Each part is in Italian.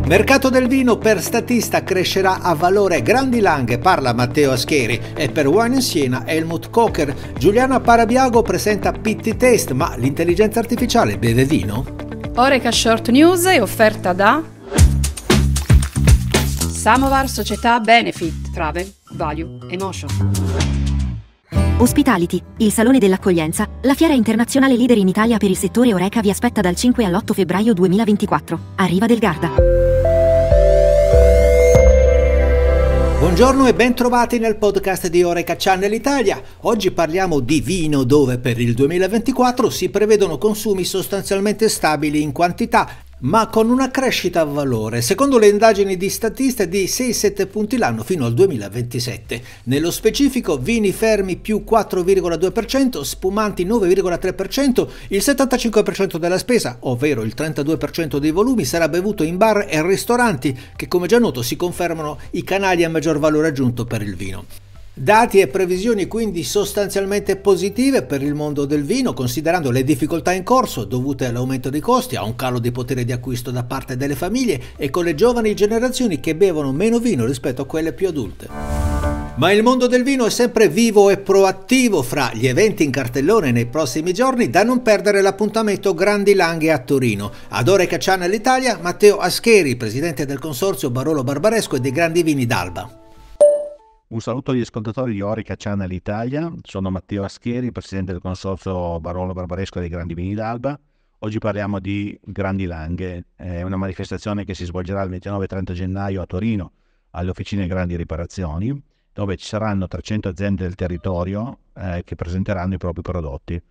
Mercato del vino per Statista crescerà a valore Grandi Langhe, parla Matteo Ascheri, e per Wine Siena Helmut Kocher. Giuliana Parabiago presenta Pitti Taste, ma l'intelligenza artificiale beve vino? Oreca Short News è offerta da Samovar Società Benefit, Travel, Value, Emotion. Ospitality, il salone dell'accoglienza, la fiera internazionale leader in Italia per il settore Oreca vi aspetta dal 5 all'8 febbraio 2024, a Riva del Garda. Buongiorno e ben trovati nel podcast di Oreca Channel Italia. Oggi parliamo di vino, dove per il 2024 si prevedono consumi sostanzialmente stabili in quantità, ma con una crescita a valore, secondo le indagini di Statista, di 6-7 punti l'anno fino al 2027. Nello specifico, vini fermi più 4,2%, spumanti 9,3%, il 75% della spesa, ovvero il 32% dei volumi, sarà bevuto in bar e ristoranti, che come già noto si confermano i canali a maggior valore aggiunto per il vino. Dati e previsioni quindi sostanzialmente positive per il mondo del vino, considerando le difficoltà in corso dovute all'aumento dei costi, a un calo di potere di acquisto da parte delle famiglie e con le giovani generazioni che bevono meno vino rispetto a quelle più adulte. Ma il mondo del vino è sempre vivo e proattivo. Fra gli eventi in cartellone nei prossimi giorni, da non perdere l'appuntamento Grandi Langhe a Torino. Ad Oreca Channel Italia, Matteo Ascheri, presidente del consorzio Barolo Barbaresco e dei Grandi Vini d'Alba. Un saluto agli ascoltatori di Oreca Channel Italia, sono Matteo Ascheri, presidente del consorzio Barolo Barbaresco dei Grandi Vini d'Alba. Oggi parliamo di Grandi Langhe, è una manifestazione che si svolgerà il 29 e 30 gennaio a Torino, alle Officine Grandi Riparazioni, dove ci saranno 300 aziende del territorio che presenteranno i propri prodotti.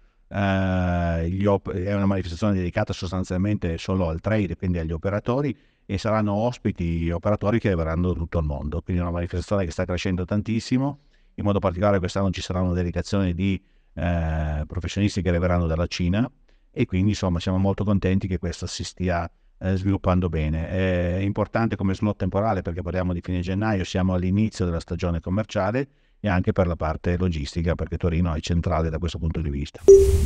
È una manifestazione dedicata sostanzialmente solo al trade, quindi agli operatori, e saranno ospiti operatori che verranno da tutto il mondo, quindi è una manifestazione che sta crescendo tantissimo. In modo particolare quest'anno ci sarà una delegazione di professionisti che arriveranno dalla Cina, e quindi insomma siamo molto contenti che questo si stia sviluppando bene. È importante come slot temporale perché parliamo di fine gennaio, siamo all'inizio della stagione commerciale, e anche per la parte logistica, perché Torino è centrale da questo punto di vista.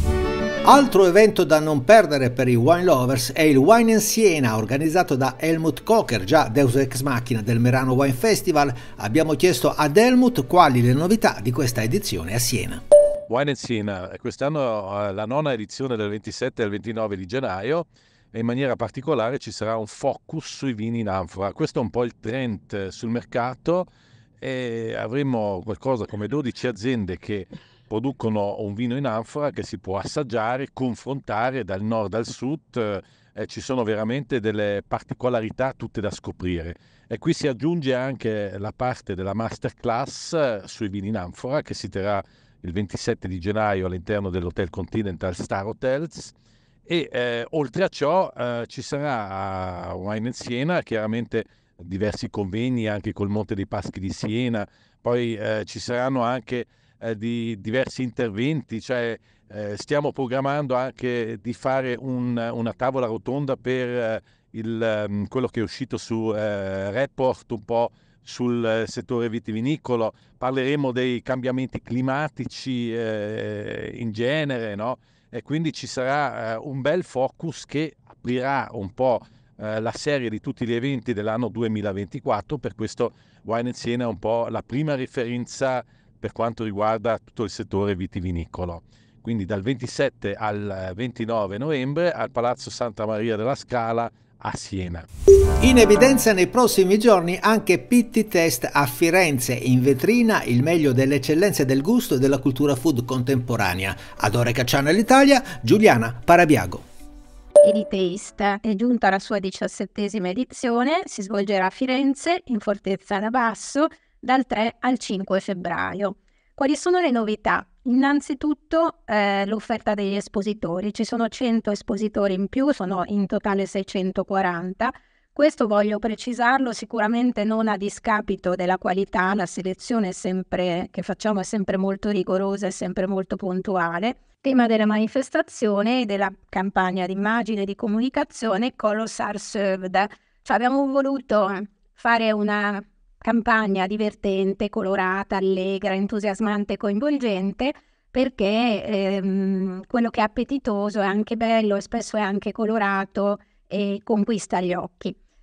Altro evento da non perdere per i wine lovers è il Wine Siena, organizzato da Helmut Kocher, già Deus Ex Machina del Merano Wine Festival. Abbiamo chiesto ad Helmut quali le novità di questa edizione a Siena. Wine Siena, quest'anno la nona edizione del 27 al 29 di gennaio, e in maniera particolare ci sarà un focus sui vini in anfora. Questo è un po' il trend sul mercato, e avremo qualcosa come 12 aziende che producono un vino in anfora che si può assaggiare, confrontare dal nord al sud. Ci sono veramente delle particolarità tutte da scoprire, e qui si aggiunge anche la parte della masterclass sui vini in anfora che si terrà il 27 di gennaio all'interno dell'Hotel Continental Star Hotels. E oltre a ciò ci sarà a Wine Siena chiaramente diversi convegni anche col Monte dei Paschi di Siena. Poi ci saranno anche di diversi interventi, cioè stiamo programmando anche di fare una tavola rotonda per quello che è uscito su Report, un po' sul settore vitivinicolo. Parleremo dei cambiamenti climatici in genere, no? E quindi ci sarà un bel focus che aprirà un po' la serie di tutti gli eventi dell'anno 2024. Per questo Wine Siena è un po' la prima referenza per quanto riguarda tutto il settore vitivinicolo. Quindi dal 27 al 29 novembre al Palazzo Santa Maria della Scala a Siena. In evidenza nei prossimi giorni anche Pitti Taste a Firenze, in vetrina il meglio delle eccellenze del gusto e della cultura food contemporanea. Ad Oreca Channel Italia, Giuliana Parabiago. Pitti Taste è giunta alla sua 17ª edizione, si svolgerà a Firenze, in Fortezza da Basso, dal 3 al 5 febbraio. Quali sono le novità? Innanzitutto l'offerta degli espositori. Ci sono 100 espositori in più, sono in totale 640. Questo voglio precisarlo, sicuramente non a discapito della qualità. La selezione che facciamo è sempre molto rigorosa e sempre molto puntuale. Il tema della manifestazione e della campagna di immagine e di comunicazione Colors Are Served. Cioè abbiamo voluto fare una campagna divertente, colorata, allegra, entusiasmante, coinvolgente, perché quello che è appetitoso è anche bello e spesso è anche colorato e conquista gli occhi.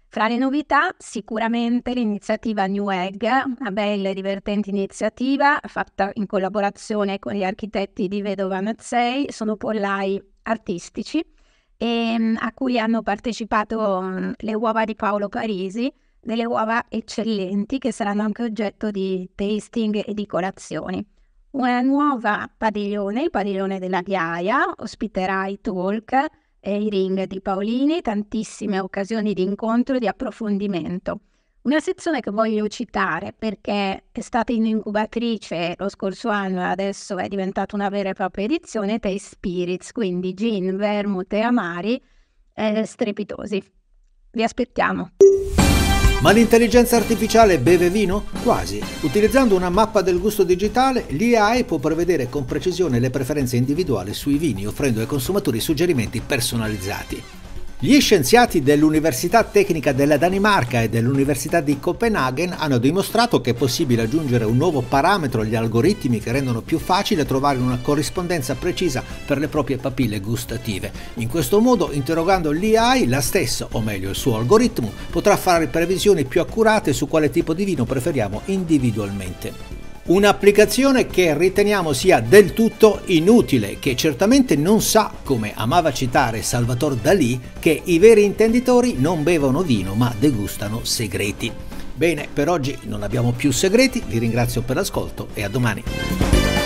Fra le novità sicuramente l'iniziativa New Egg, una bella e divertente iniziativa fatta in collaborazione con gli architetti di Vedova Mazzei. Sono pollai artistici a cui hanno partecipato le uova di Paolo Parisi, delle uova eccellenti che saranno anche oggetto di tasting e di colazioni. Una nuova padiglione, il padiglione della Ghiaia, ospiterà i talk e i ring di Paolini, tantissime occasioni di incontro e di approfondimento. Una sezione che voglio citare perché è stata in incubatrice lo scorso anno e adesso è diventata una vera e propria edizione, Taste Spirits, quindi gin, vermouth e amari strepitosi. Vi aspettiamo! Ma l'intelligenza artificiale beve vino? Quasi. Utilizzando una mappa del gusto digitale, l'AI può prevedere con precisione le preferenze individuali sui vini, offrendo ai consumatori suggerimenti personalizzati. Gli scienziati dell'Università Tecnica della Danimarca e dell'Università di Copenaghen hanno dimostrato che è possibile aggiungere un nuovo parametro agli algoritmi che rendono più facile trovare una corrispondenza precisa per le proprie papille gustative. In questo modo, interrogando l'AI, la stessa, o meglio il suo algoritmo, potrà fare previsioni più accurate su quale tipo di vino preferiamo individualmente. Un'applicazione che riteniamo sia del tutto inutile, che certamente non sa, come amava citare Salvador Dalì, che i veri intenditori non bevono vino ma degustano segreti. Bene, per oggi non abbiamo più segreti, vi ringrazio per l'ascolto e a domani.